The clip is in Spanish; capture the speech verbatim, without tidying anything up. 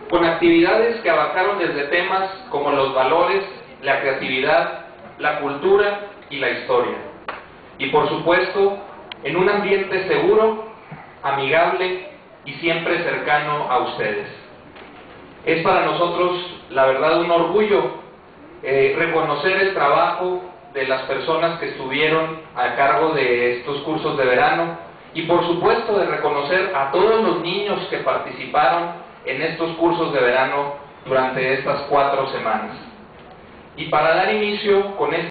con actividades que abarcaron desde temas como los valores, la creatividad, la cultura y la historia. Y por supuesto, en un ambiente seguro, amigable y siempre cercano a ustedes. Es para nosotros, la verdad, un orgullo eh, reconocer el trabajo de las personas que estuvieron a cargo de estos cursos de verano y por supuesto de reconocer a todos los niños que participaron en estos cursos de verano durante estas cuatro semanas. Y para dar inicio con este